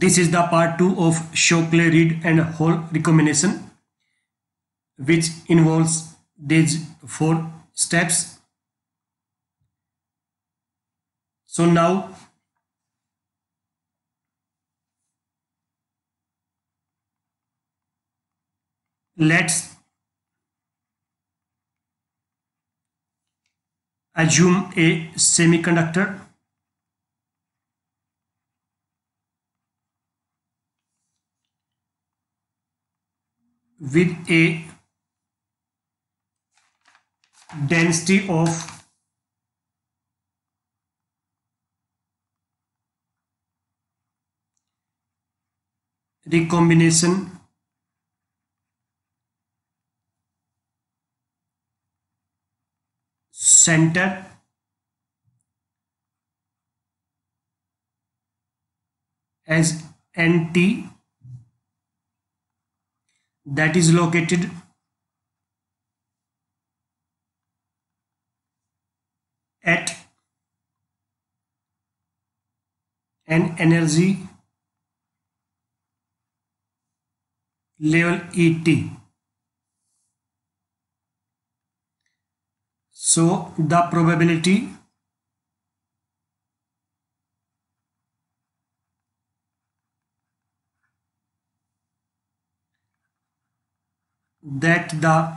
This is the part 2 of Shockley-Reed and Hall recombination, which involves these 4 steps. So now let's assume a semiconductor with a density of recombination center as NT, that is located at an energy level ET. So the probability that the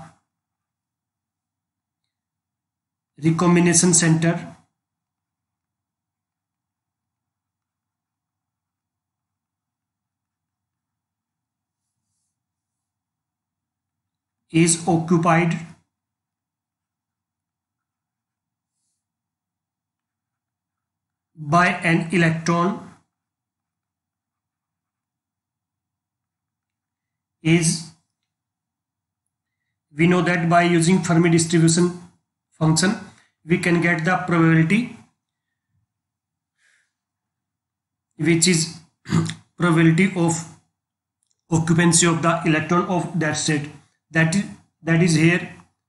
recombination center is occupied by an electron is, we know that by using Fermi distribution function we can get the probability, which is probability of occupancy of the electron of that state. That is here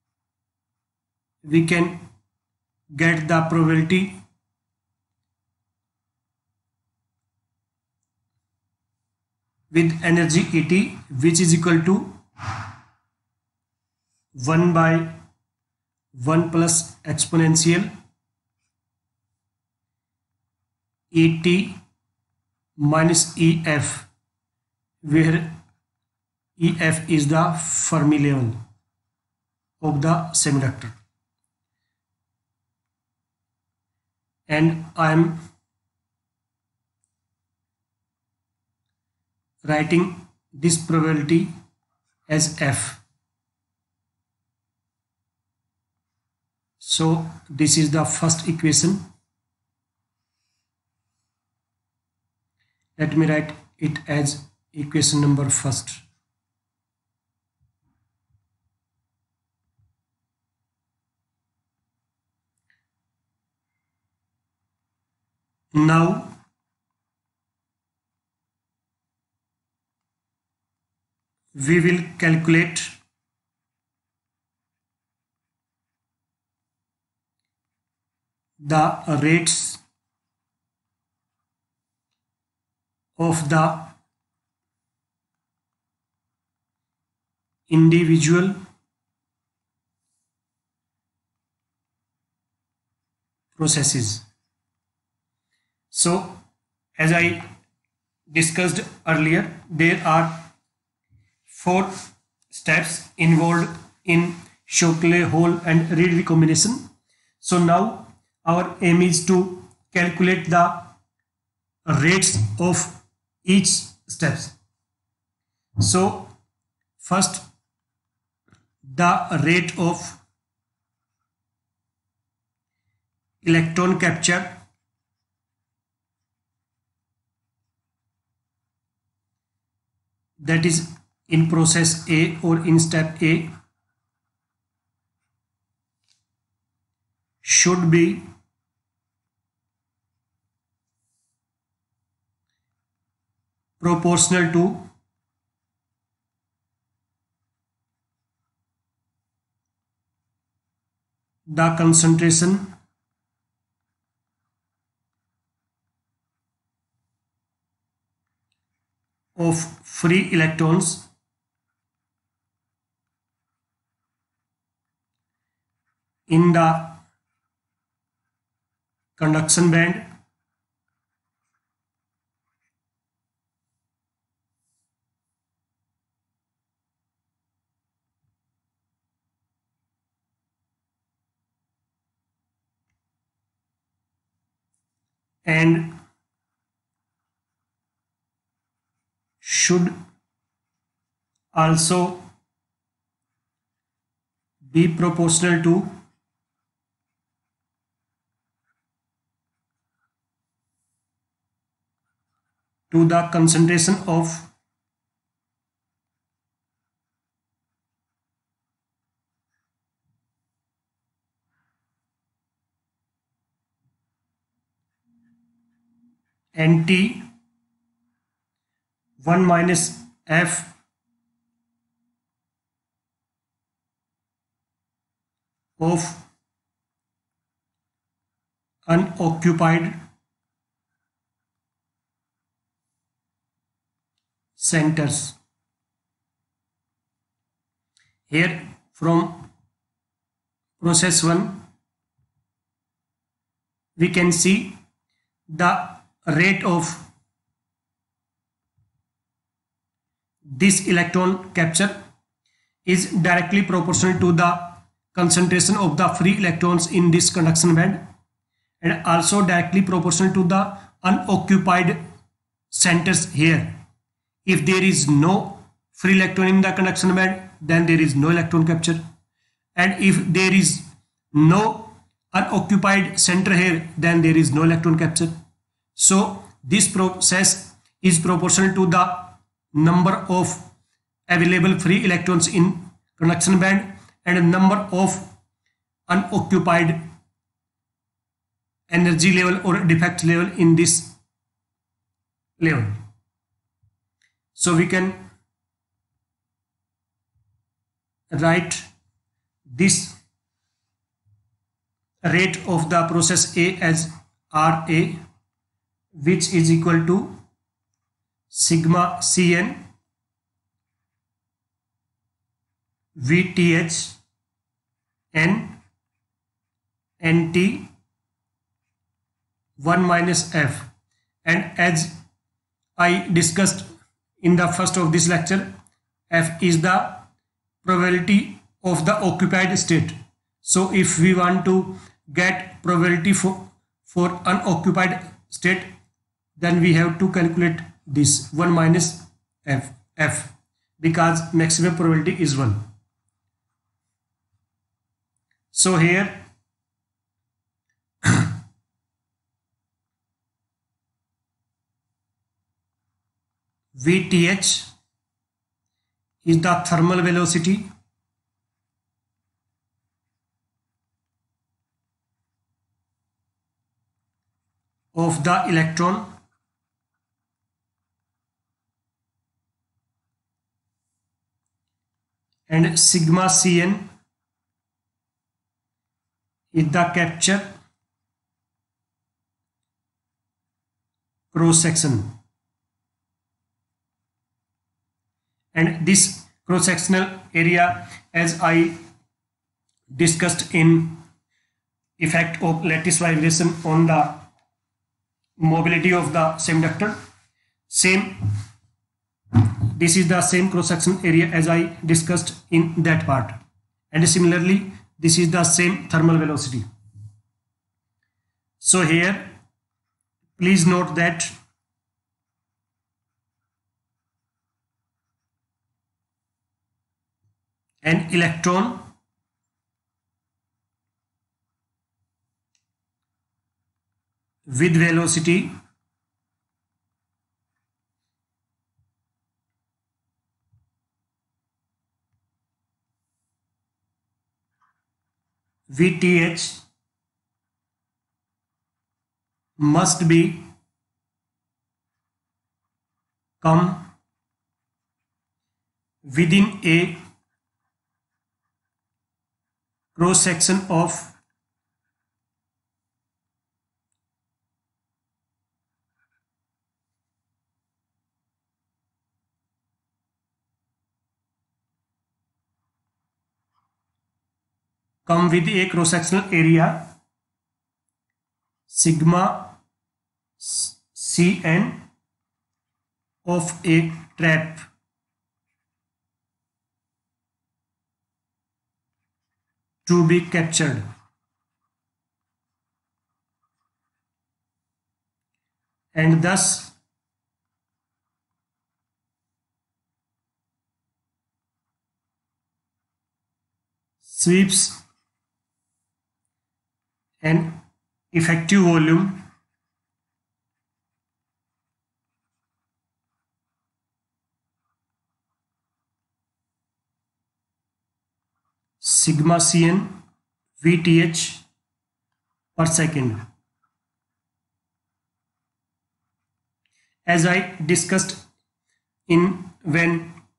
we can get the probability with energy ET, which is equal to 1 by 1 plus exponential ET minus EF, where EF is the Fermi level of the semiconductor, and I am writing this probability as F. So this is the first equation. Let me write it as equation number first. Now we will calculate the rates of the individual processes. So as I discussed earlier, there are 4 steps involved in Shockley, Hall and Reed recombination. So now our aim is to calculate the rates of each steps. So first, the rate of electron capture that is in process A or in step A should be proportional to the concentration of free electrons in the conduction band and should also be proportional to the concentration of Nt 1 minus F of unoccupied centers. Here from process 1 we can see the rate of this electron capture is directly proportional to the concentration of the free electrons in this conduction band and also directly proportional to the unoccupied centers here. If there is no free electron in the conduction band, then there is no electron capture, and if there is no unoccupied center here, then there is no electron capture. So this process is proportional to the number of available free electrons in conduction band and number of unoccupied energy level or defect level in this level. So we can write this rate of the process A as RA, which is equal to sigma Cn VTH N Nt 1 minus F, and as I discussed in the first of this lecture, F is the probability of the occupied state. So if we want to get probability for unoccupied state, then we have to calculate this 1 minus F because maximum probability is 1. So here VTH is the thermal velocity of the electron and sigma Cn is the capture cross section, and this cross sectional area, as I discussed in effect of lattice vibration on the mobility of the semiconductor, this is the same cross section area as I discussed in that part, and similarly this is the same thermal velocity. So here please note that an electron with velocity VTH must be come within a cross section of come with a cross sectional area sigma Cn of a trap to be captured, and thus sweeps an effective volume sigma Cn Vth per second. As I discussed in when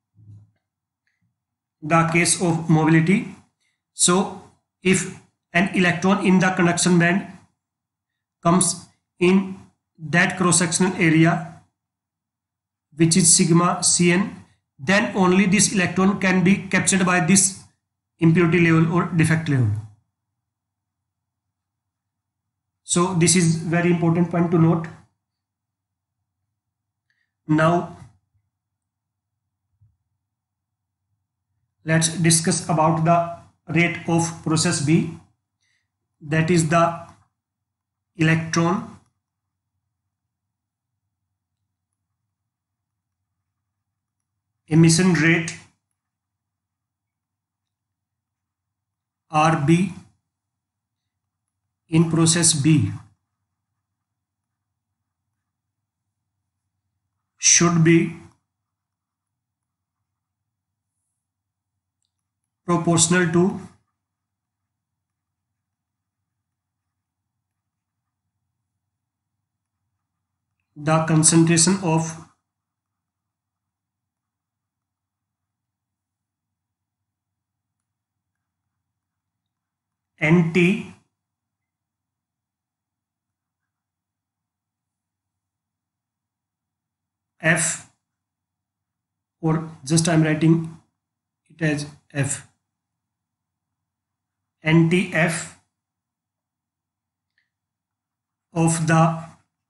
the case of mobility, so if an electron in the conduction band comes in that cross sectional area which is sigma Cn, then only this electron can be captured by this impurity level or defect level. So this is very important point to note. Now let's discuss about the rate of process B, that is the electron emission rate RB in process B should be proportional to the concentration of NT F, or just I am writing it as F, NTF of the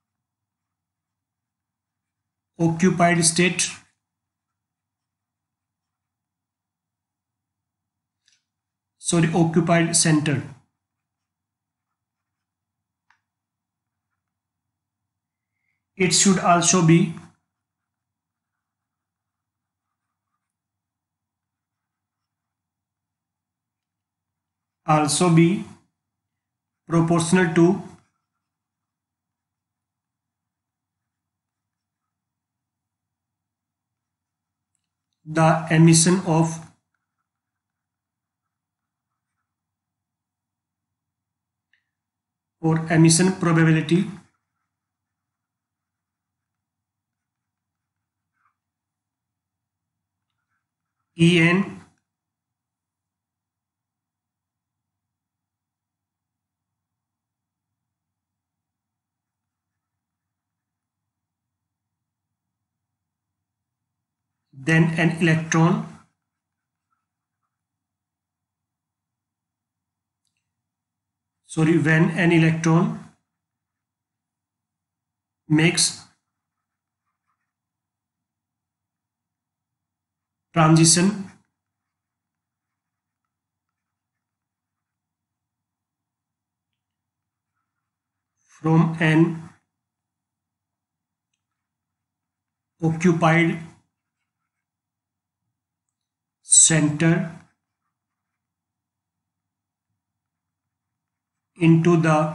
occupied state occupied center. It should also be proportional to the emission of or emission probability En then an electron when an electron makes transition from an occupied center into the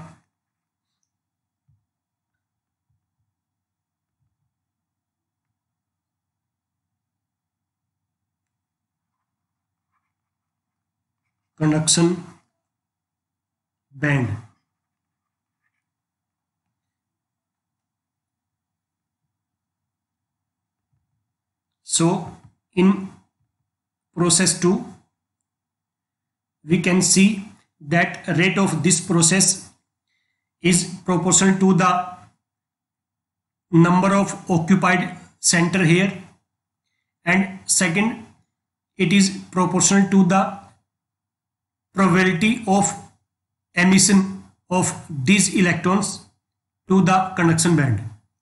conduction band. So in process 2 we can see that rate of this process is proportional to the number of occupied center here, and second it is proportional to the probability of emission of these electrons to the conduction band.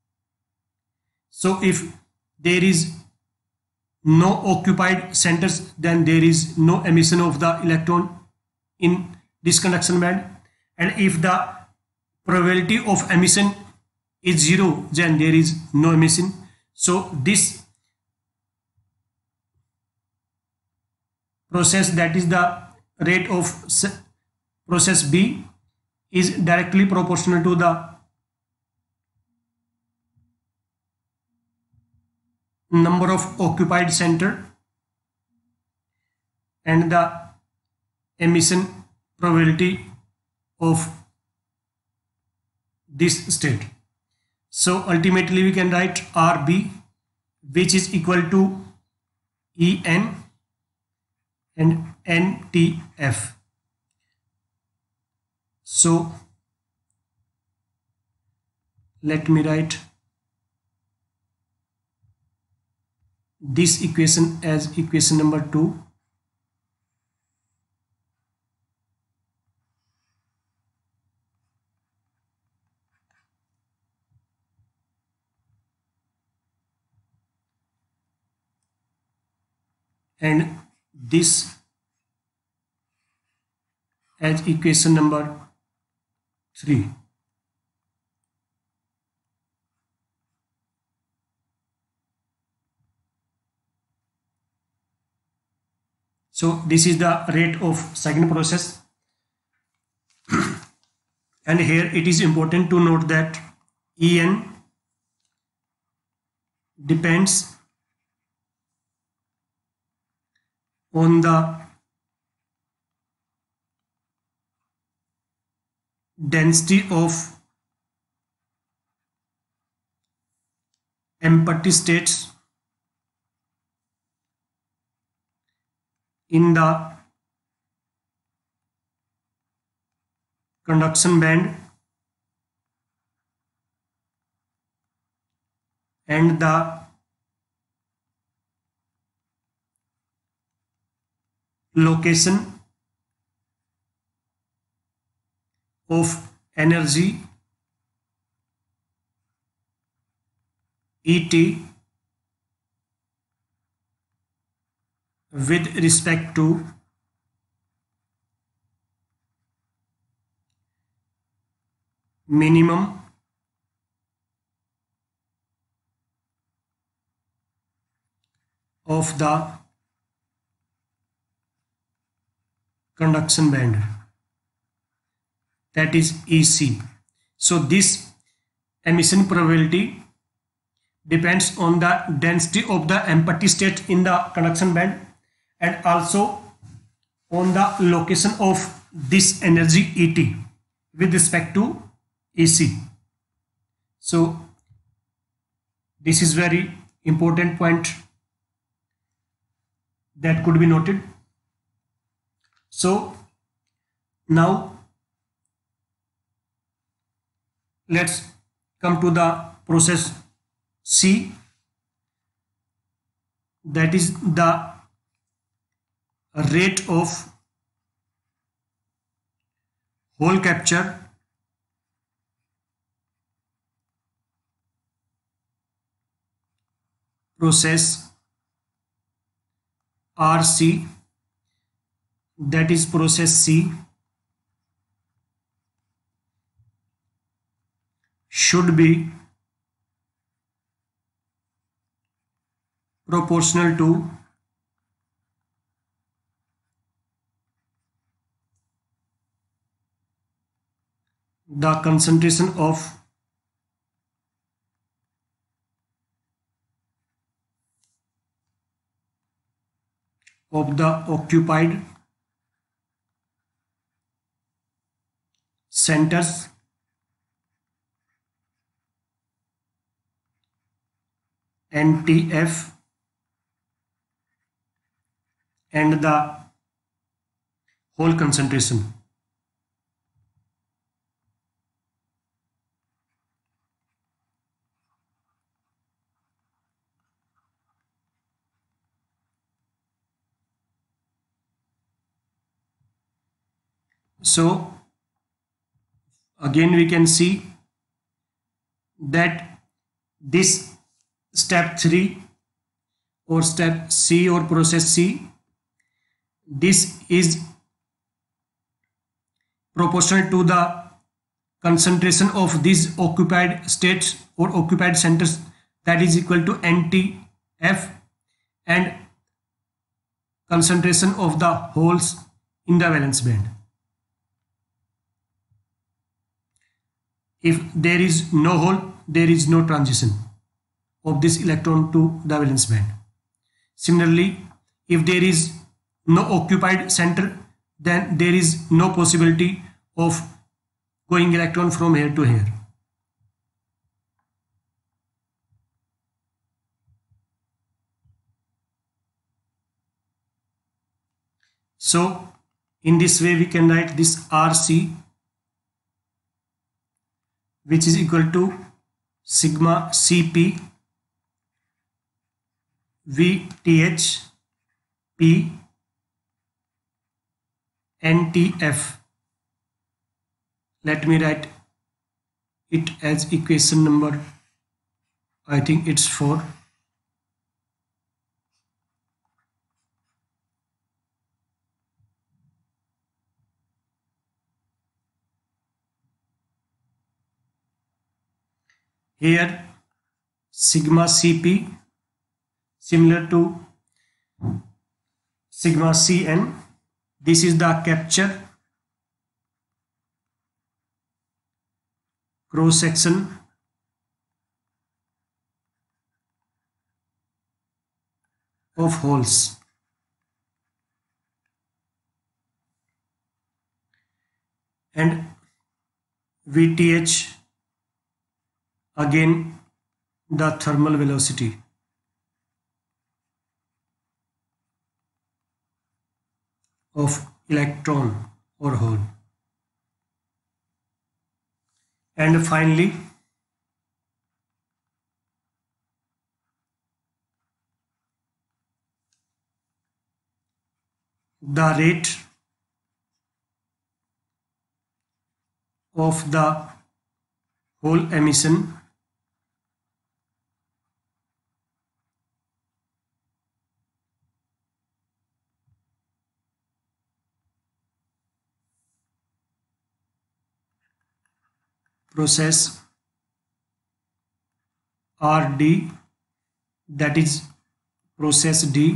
So if there is no occupied centers, then there is no emission of the electron in this conduction band, and if the probability of emission is 0, then there is no emission. So this process, that is the rate of process B, is directly proportional to the number of occupied center and the emission probability of this state. So ultimately we can write RB, which is equal to En and NTF. So let me write this equation as equation number 2. And this as equation number 3. So this is the rate of second process. And here it is important to note that En depends on the density of empty states in the conduction band and the location of energy Et with respect to minimum of the conduction band, that is EC. So this emission probability depends on the density of the empty state in the conduction band and also on the location of this energy Et with respect to EC. So this is very important point that could be noted. So now let's come to the process C, that is the rate of hole capture process RC, that is process C, should be proportional to the concentration of the occupied centers NTF and the hole concentration. So again we can see that this step 3 or step C or process C, this is proportional to the concentration of these occupied states or occupied centers, that is equal to NTF, and concentration of the holes in the valence band. If there is no hole, there is no transition of this electron to the valence band. Similarly, if there is no occupied center, then there is no possibility of going electron from here to here. So in this way we can write this RC, which is equal to sigma Cp VTH P NTF. Let me write it as equation number, I think it's 4. Here sigma Cp similar to sigma Cn. This is the capture cross section of holes, and VTH again the thermal velocity. Of electron or hole, and finally the rate of the hole emission process RD, that is process D,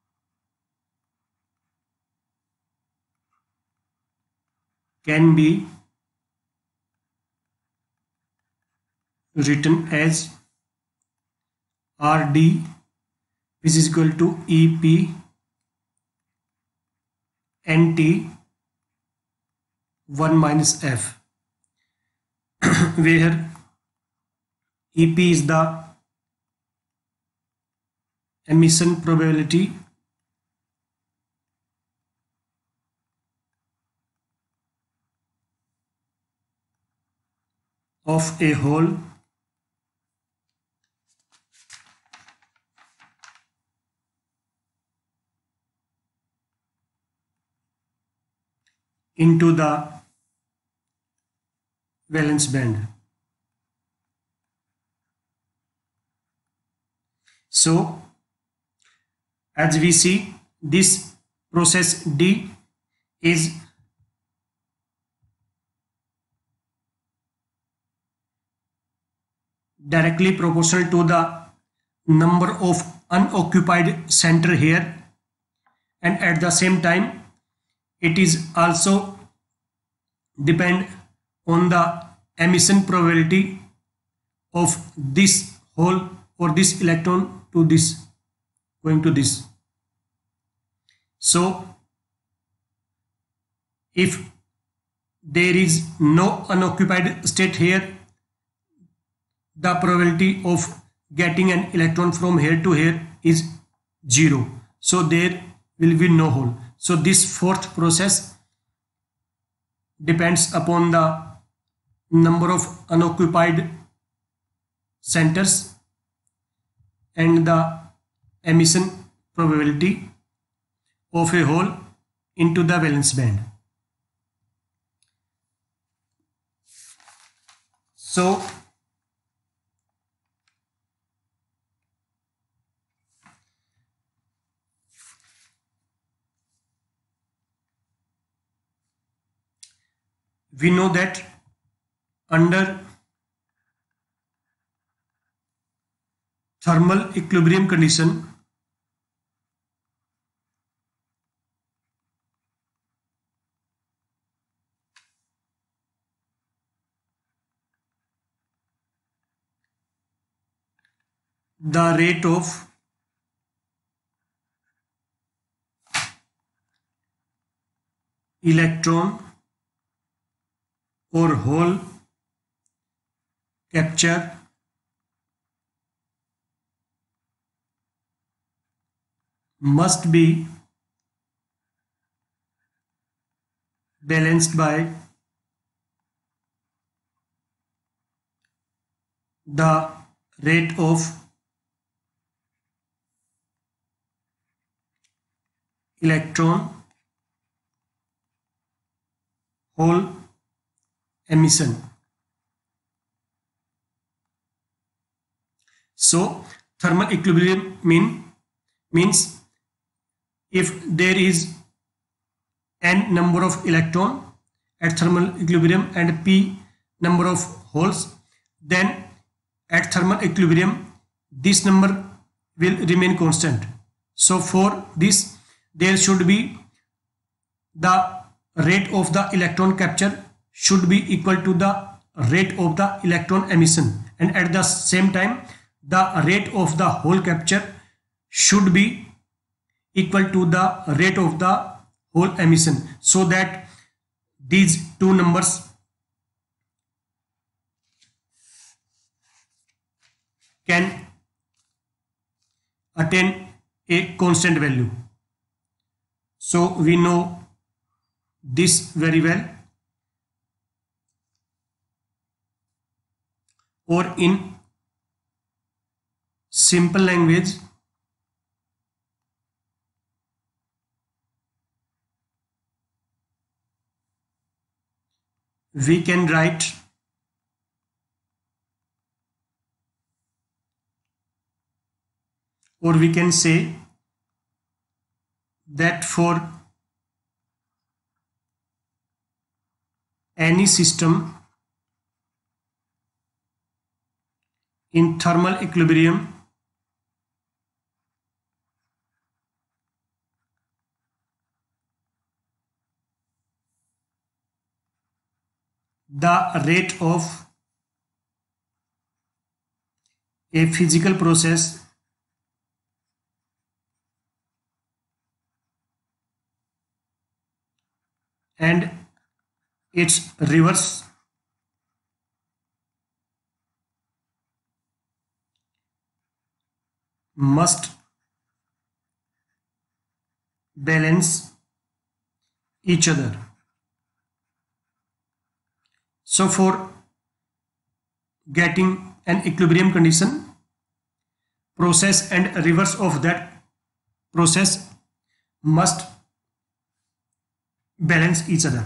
can be written as RD, which is equal to EP NT 1 minus F, where EP is the emission probability of a hole into the valence band. So as we see, this process D is directly proportional to the number of unoccupied center here, and at the same time it is also depend on the emission probability of this hole or this electron to this, going to this. So if there is no unoccupied state here, the probability of getting an electron from here to here is 0. So there will be no hole. So this fourth process depends upon the number of unoccupied centers and the emission probability of a hole into the valence band. So we know that under thermal equilibrium condition, the rate of electron or hole capture must be balanced by the rate of electron hole emission. So thermal equilibrium means if there is n number of electron at thermal equilibrium and p number of holes, then at thermal equilibrium this number will remain constant. So for this there should be the rate of the electron capture should be equal to the rate of the electron emission, and at the same time the rate of the hole capture should be equal to the rate of the hole emission, so that these two numbers can attain a constant value. So we know this very well, or in simple language, we can write or we can say that for any system in thermal equilibrium, the rate of a physical process and its reverse must balance each other. So for getting an equilibrium condition, process and reverse of that process must balance each other.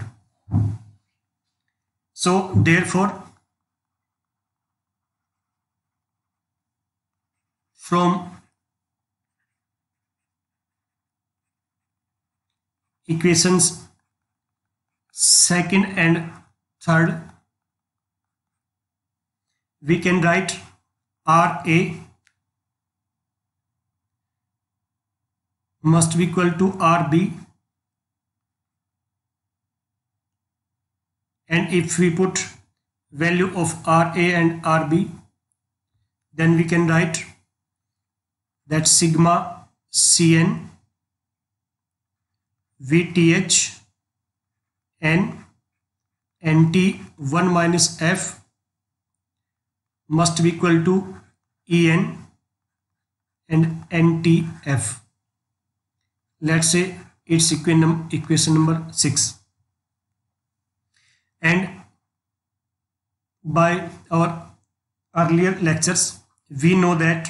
So therefore, from equations second and third, we can write RA must be equal to RB, and if we put value of RA and RB, then we can write that sigma Cn VTH and NT1 minus F must be equal to En and NTF. Let's say it's equation number 6. And by our earlier lectures, we know that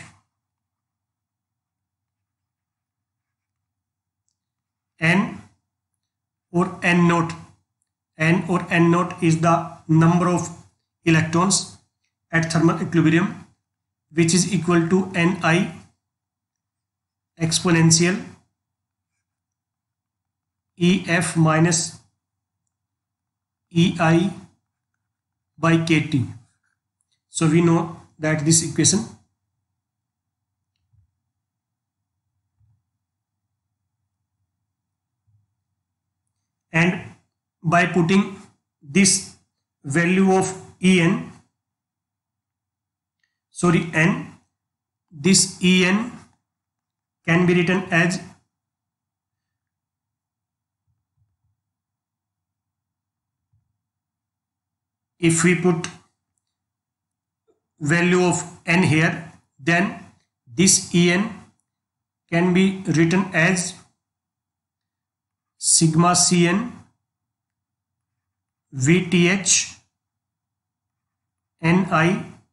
N or N naught is the number of electrons at thermal equilibrium, which is equal to Ni exponential EF minus EI by KT. So we know that this equation, and by putting this value of En, this En can be written as if we put value of n here, then this En can be written as sigma Cn Vth Ni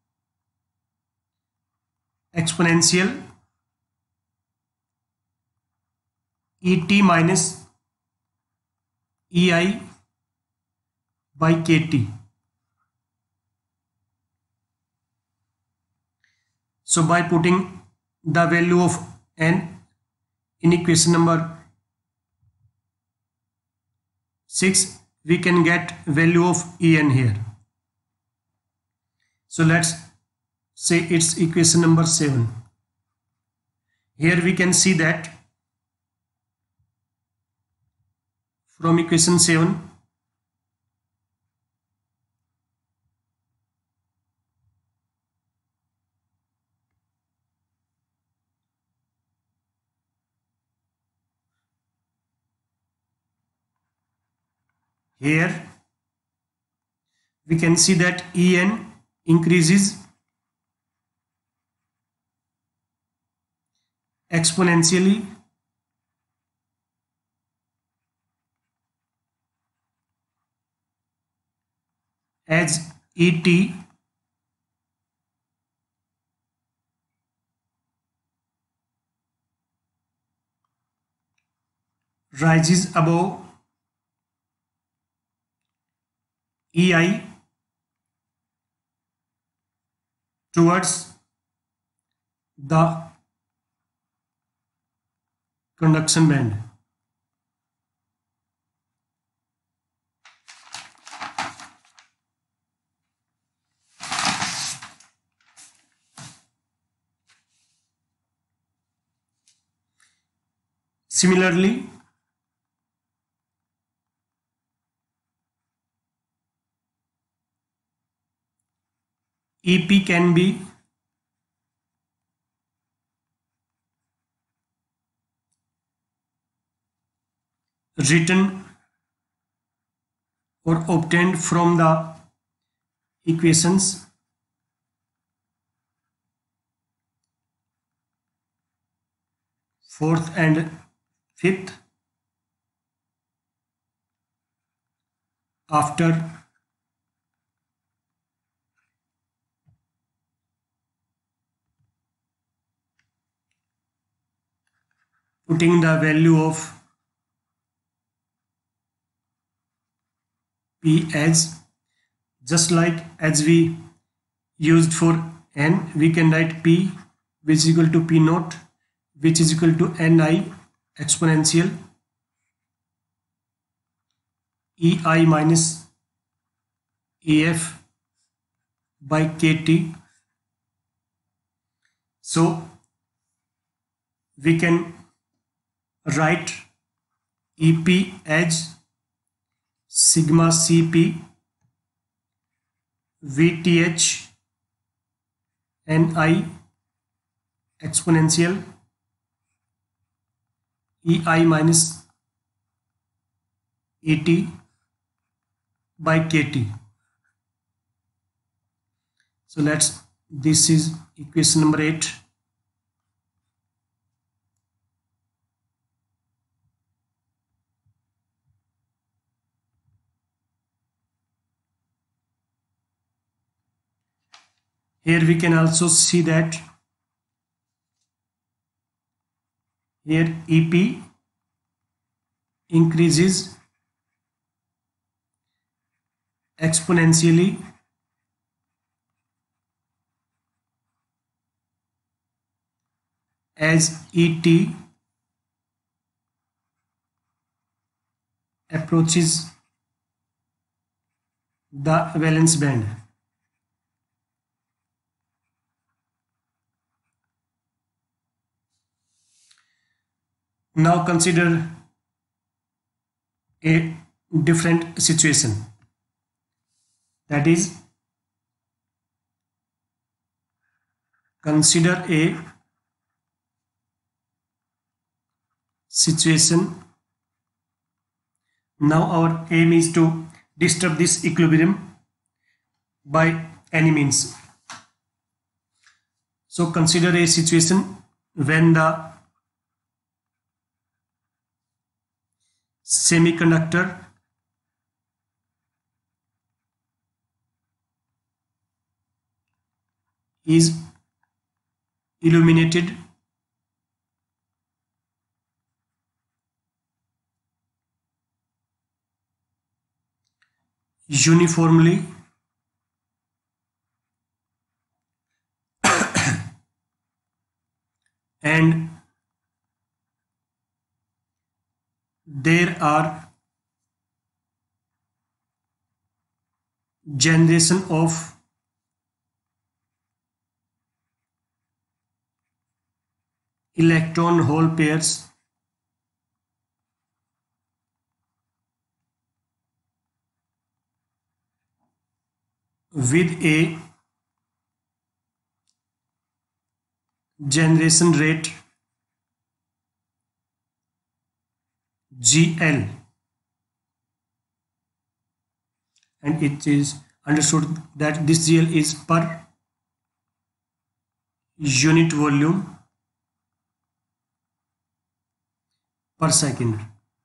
exponential Et minus Ei by Kt. So by putting the value of n in equation number 6, we can get value of En here. So let's say it's equation number 7. Here we can see that from equation 7, here we can see that En increases exponentially as Et rises above Ei towards the conduction band. Similarly, EP can be written or obtained from the equations 4th and 5th after putting the value of P as, just like as we used for n, we can write P which is equal to P naught, which is equal to Ni exponential Ei minus Ef by Kt. So we can write Ep as sigma Cp Vth Ni exponential Ei minus Et by Kt. So this is equation number 8. Here we can also see that here Ep increases exponentially as ET approaches the valence band. Now consider a different situation, that is, consider a situation. Now our aim is to disturb this equilibrium by any means. So consider a situation when the semiconductor is illuminated uniformly and there are generation of electron hole pairs with a generation rate GL, and it is understood that this GL is per unit volume per second.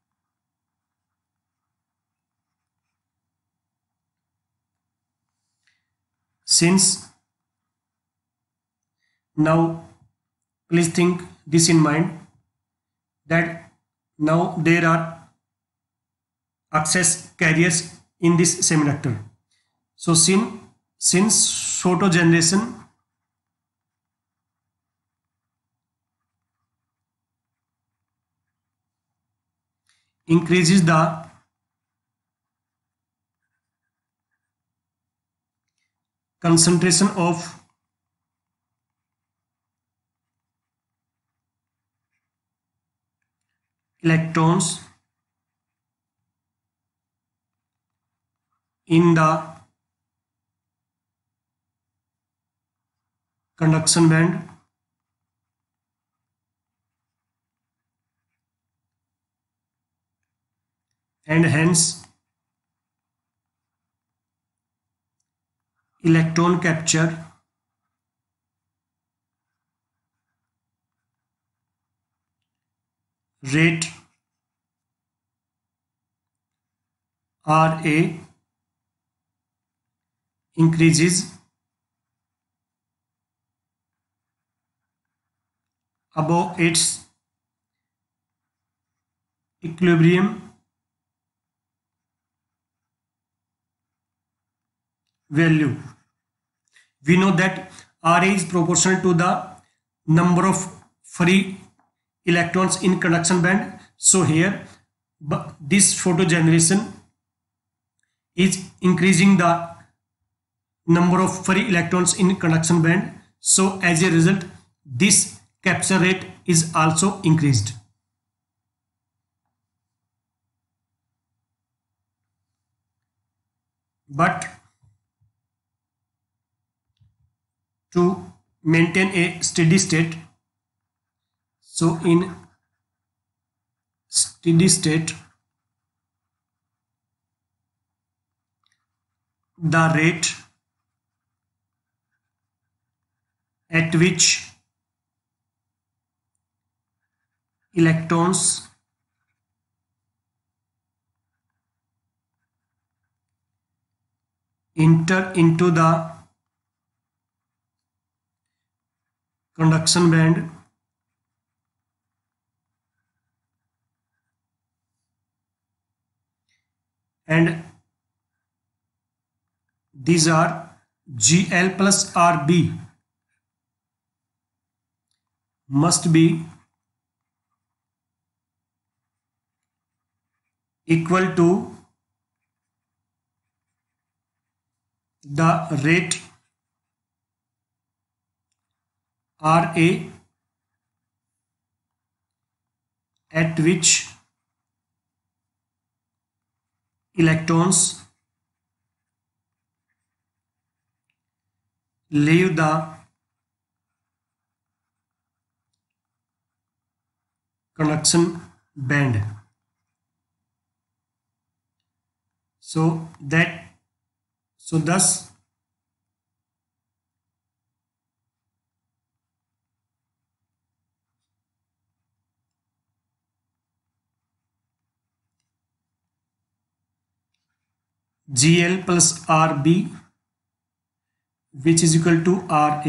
Since now, please think this in mind, that now there are excess carriers in this semiconductor. So since photo generation increases the concentration of electrons in the conduction band, and hence electron capture rate Ra increases above its equilibrium value. We know that Ra is proportional to the number of free electrons in conduction band. So here this photo generation is increasing the number of free electrons in conduction band. So as a result, this capture rate is also increased. But to maintain a steady state, so in steady state, the rate at which electrons enter into the conduction band and these are GL plus RB. must be equal to the rate Ra at which electrons leave the conduction band. Thus Gl plus Rb, which is equal to Ra,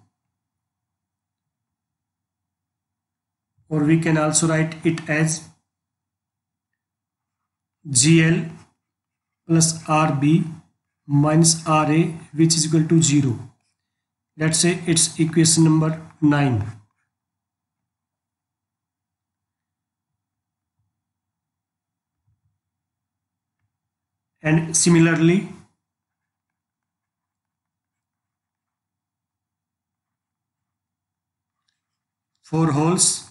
or we can also write it as Gl plus Rb minus Ra, which is equal to 0. Let's say it's equation number 9. And similarly, for holes,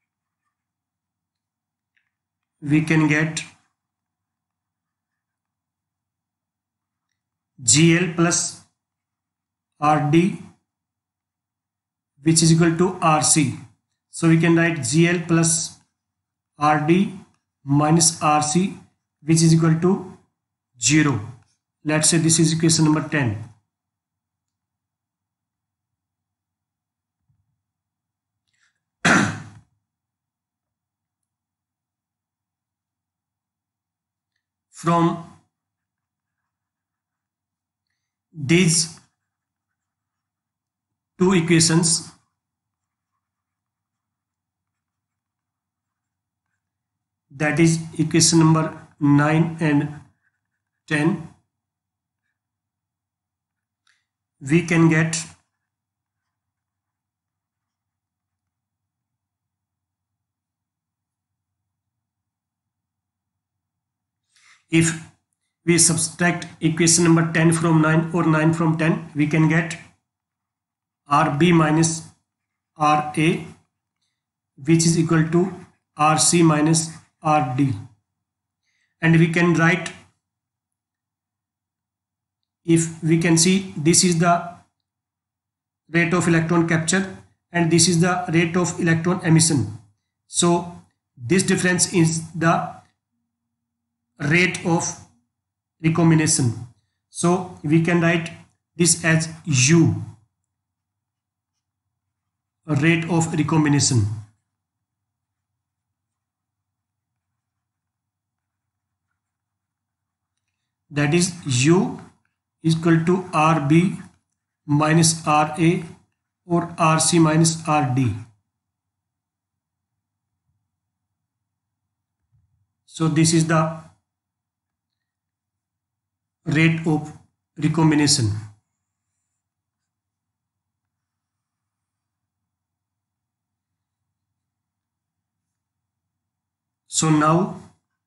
we can get Gl plus Rd, which is equal to Rc. So we can write Gl plus Rd minus Rc, which is equal to 0. Let's say this is equation number 10. From these two equations, that is equation number 9 and 10, we can get if we subtract equation number 10 from 9 or 9 from 10, we can get Rb minus Ra, which is equal to Rc minus Rd. And we can write, if we can see, this is the rate of electron capture and this is the rate of electron emission. So this difference is the rate of recombination. So we can write this as U, rate of recombination. That is U is equal to Rb minus Ra or Rc minus Rd. So this is the rate of recombination. So now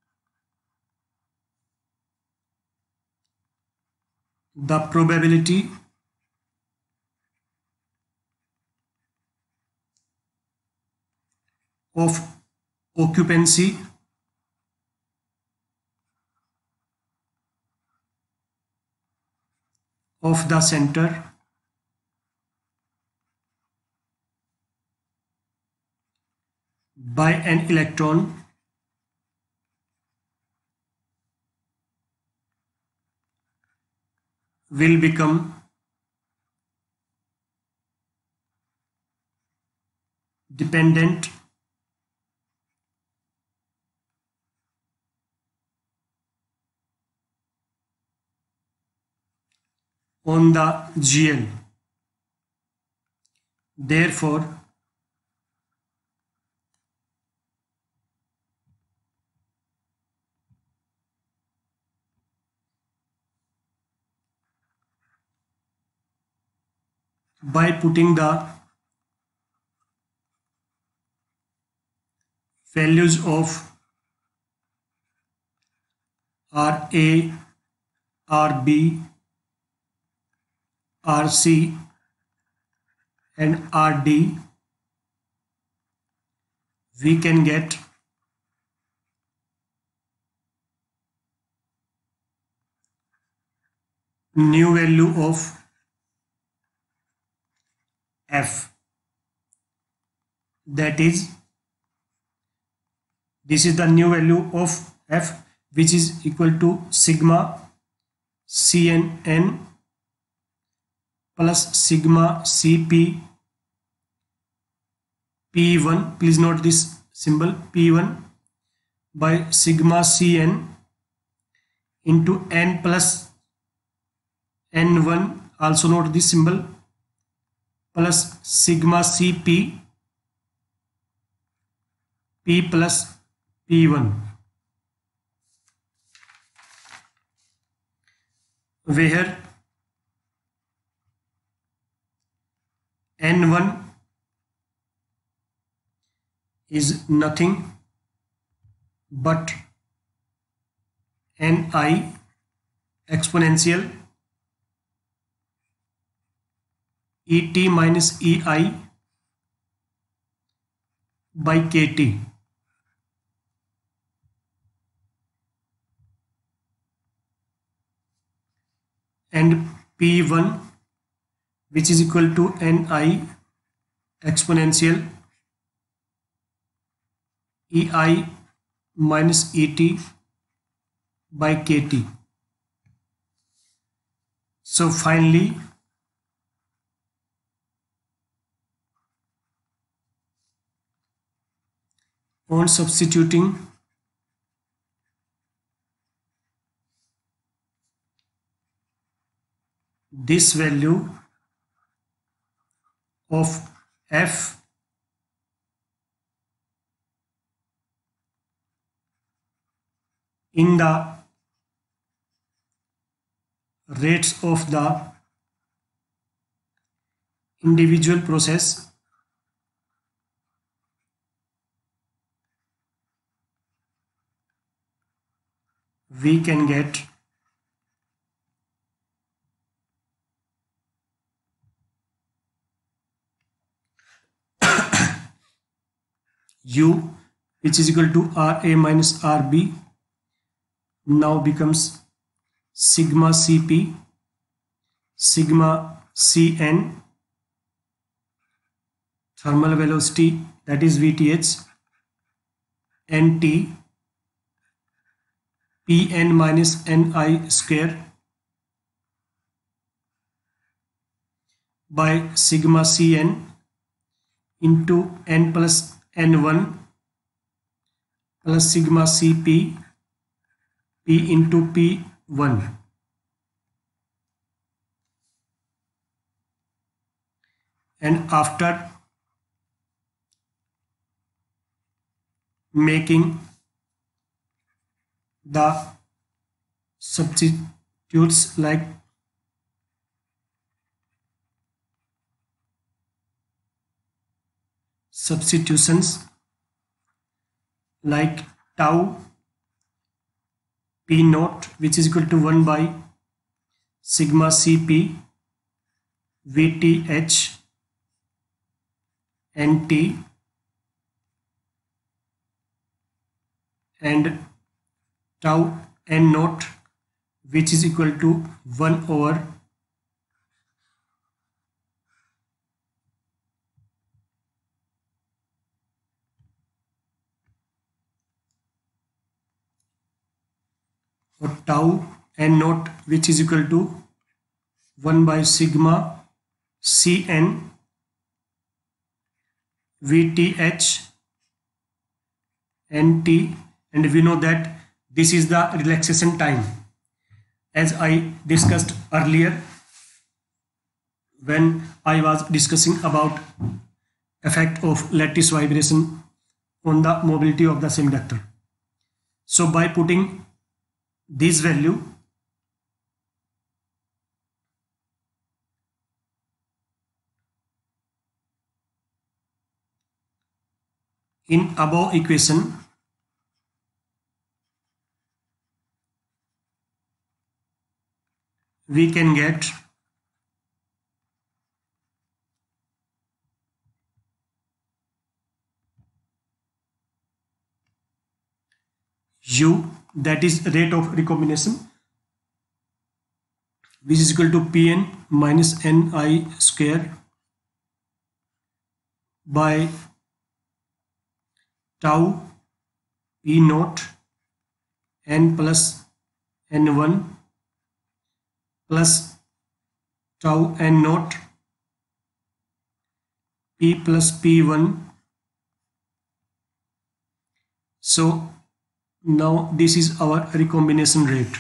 the probability of occupancy of the center by an electron will become dependent on the Gl. Therefore, by putting the values of RA, RB, RC and RD, we can get new value of F. That is, this is the new value of F, which is equal to sigma CNN plus sigma CP P1. Please note this symbol P1 by sigma Cn into n plus n1. Also note this symbol plus sigma Cp P plus P1, where N1 is nothing but Ni exponential Et minus Ei by Kt. And P1, which is equal to Ni exponential Ei minus Et by Kt. So finally, on substituting this value of F in the rates of the individual process, we can get U, which is equal to Ra minus Rb, now becomes sigma Cp, sigma Cn, thermal velocity, that is Vth, Nt, Pn minus Ni square by sigma Cn into n plus n1 plus sigma Cp P into P1. And after making the substitutes like substitutions like tau P naught, which is equal to 1 by sigma Cp Vth Nt and tau n naught, which is equal to 1 over or tau n naught, which is equal to 1 by sigma Cn Vth Nt, and we know that this is the relaxation time, as I discussed earlier when I was discussing about effect of lattice vibration on the mobility of the semiconductor. So by putting this value In above equation, we can get U, that is rate of recombination, which is equal to Pn minus Ni square by tau P naught N plus N1 plus tau N naught P plus P1. So now this is our recombination rate.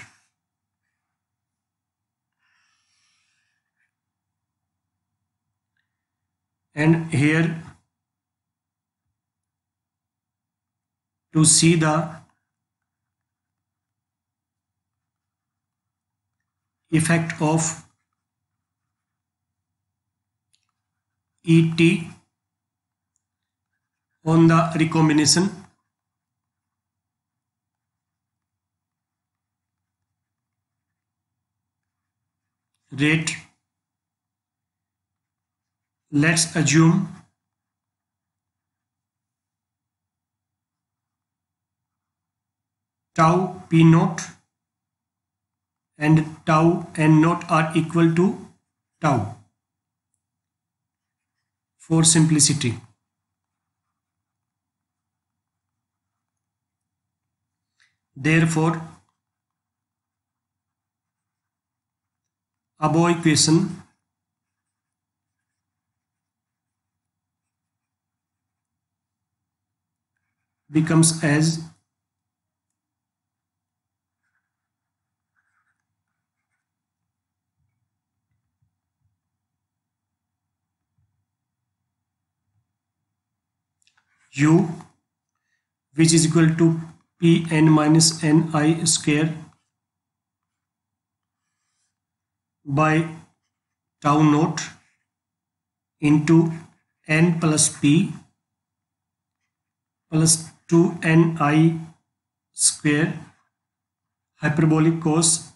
And here to see the effect of ET on the recombination, rate, let's assume tau P naught and tau N naught are equal to tau for simplicity. Therefore, above equation becomes as U, which is equal to Pn minus Ni square by tau naught into N plus P plus 2Ni square hyperbolic cos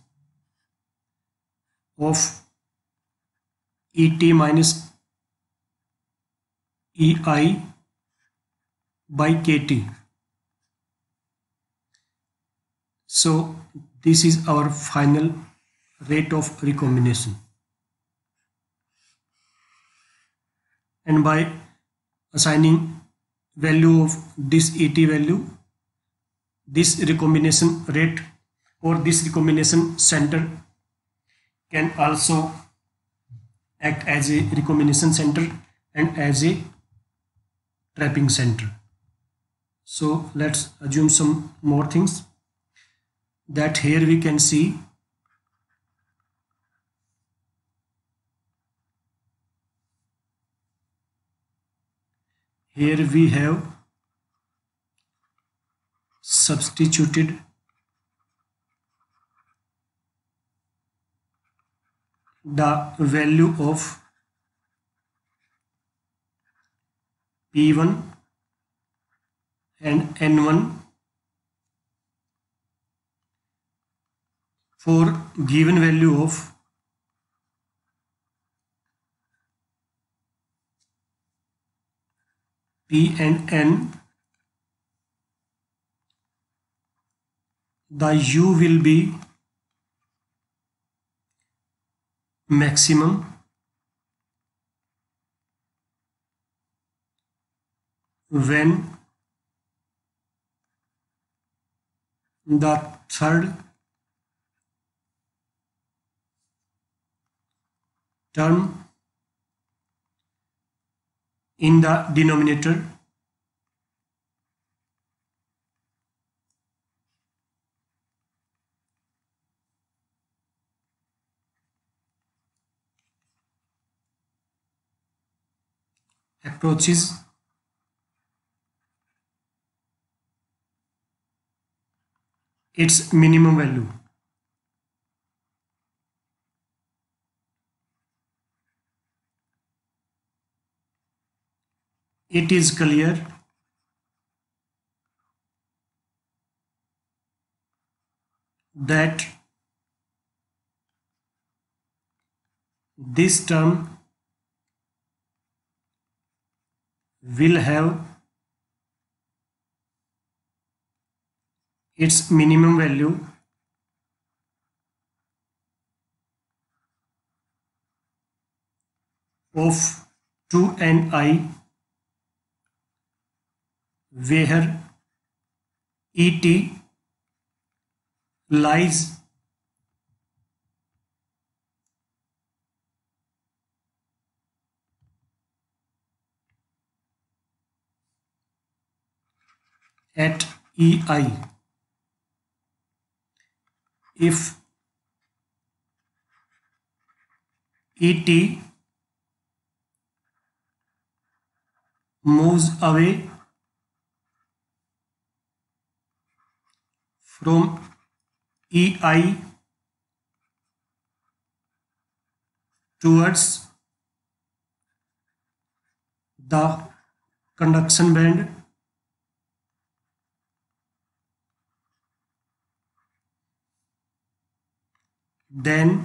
of Et minus Ei by Kt. So this is our final rate of recombination. And by assigning value of this ET value, this recombination rate or this recombination center can also act as a recombination center and as a trapping center. So let's assume some more things, that here we can see here we have substituted the value of P1 and N1 for given value of P and N. The U will be maximum when the third term in the denominator approaches its minimum value. It is clear that this term will have its minimum value of 2ni, where et lies at ei. If et moves away from ei towards the conduction band, then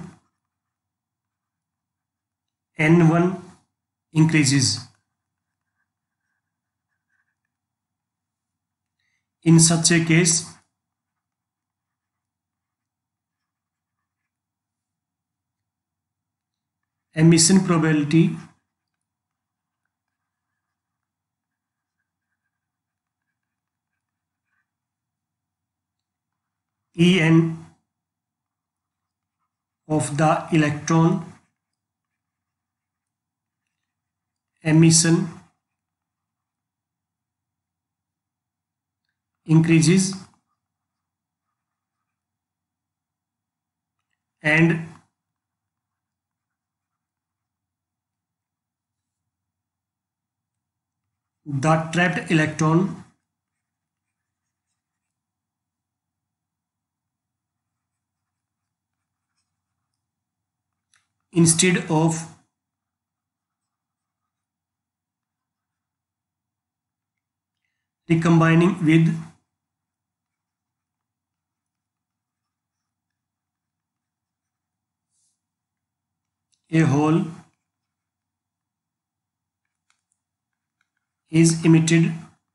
n1 increases. In such a case, emission probability En of the electron emission increases, and the trapped electron instead of recombining with a hole is emitted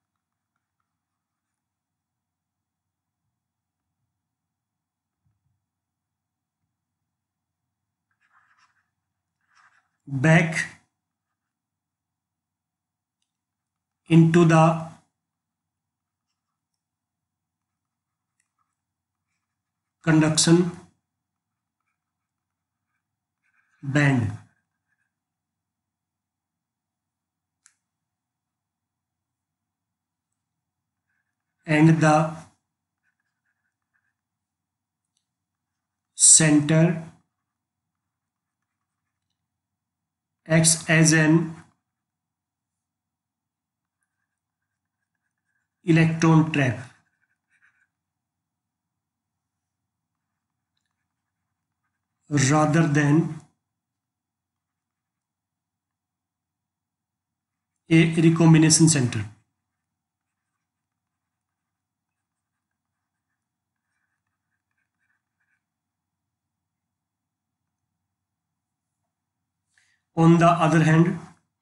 back into the conduction band. And the center acts as an electron trap. Rather than a recombination center. On the other hand,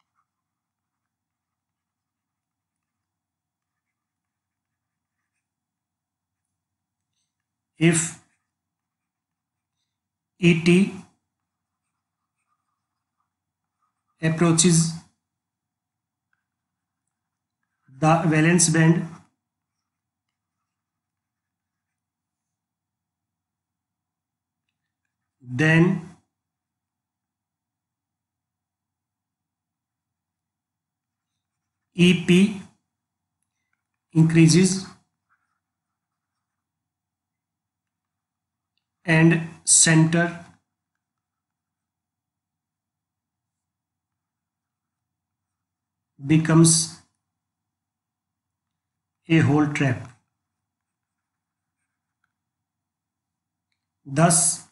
if Et approaches the valence band, then EP increases and center becomes a hole trap. Thus,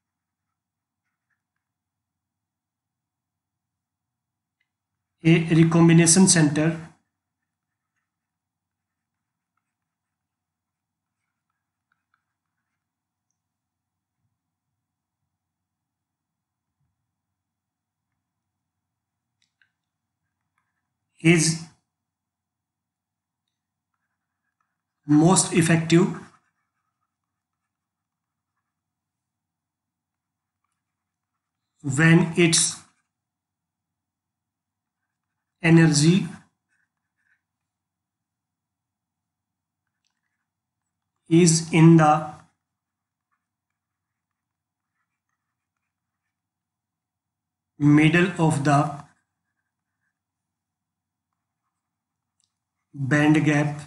a recombination center is most effective when its energy is in the middle of the band gap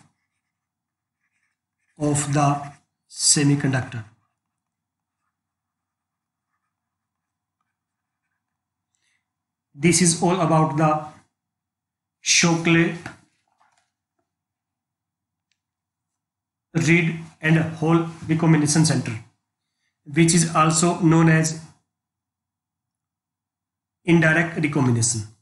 of the semiconductor. This is all about the Shockley, Reed and Hall recombination center, which is also known as indirect recombination.